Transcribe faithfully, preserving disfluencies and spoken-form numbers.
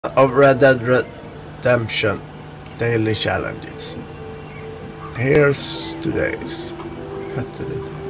of Red Dead Redemption daily challenges. Here's today's.